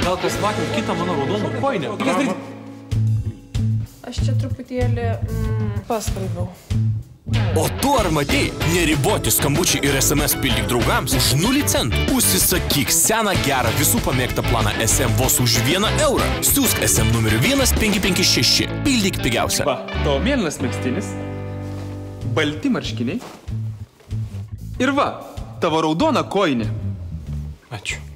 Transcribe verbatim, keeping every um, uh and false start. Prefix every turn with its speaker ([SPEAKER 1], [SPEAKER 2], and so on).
[SPEAKER 1] Gal kas matėm kitą mano raudoną koinę? Kas daryti?
[SPEAKER 2] Aš čia truputėlį mm, paskalbiau.
[SPEAKER 3] O tu ar matei? Neriboti skambučiai ir S M S pildyk draugams už nulį centų. Užsisakyk seną gerą visų pamėgtą planą S M vos už vieną eurą. Siūsk S M numeriu vienas penki penki šeši. Pildyk pigiausią.
[SPEAKER 1] Va, tavo mėlynas megztinis, balti marškiniai ir va, tavo raudona koinė. Ačiū.